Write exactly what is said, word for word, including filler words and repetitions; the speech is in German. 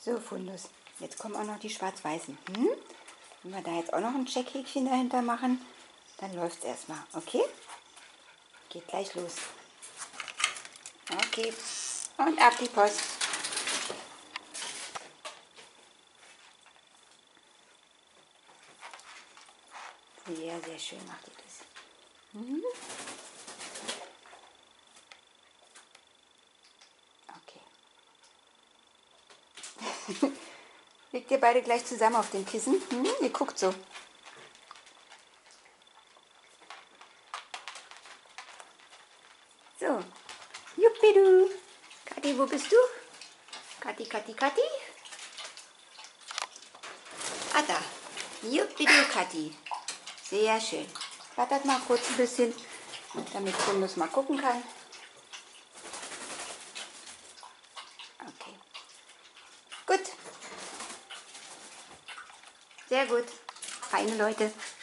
So, Fundus. Jetzt kommen auch noch die schwarz-weißen. Hm? Wenn wir da jetzt auch noch ein Checkhäkchen dahinter machen, dann läuft es erstmal. Okay? Geht gleich los. Okay. Und ab die Post. Sehr, sehr schön macht ihr das. Mhm. Okay. Legt ihr beide gleich zusammen auf dem Kissen? Hm? Ihr guckt so. So. Juppidu. Kathi, wo bist du? Kathi, Kathi, Kathi. Ah, da. Juppidu, Kathi. Sehr schön. Wartet mal kurz ein bisschen, damit Fundus mal gucken kann. Okay. Gut. Sehr gut. Feine Leute.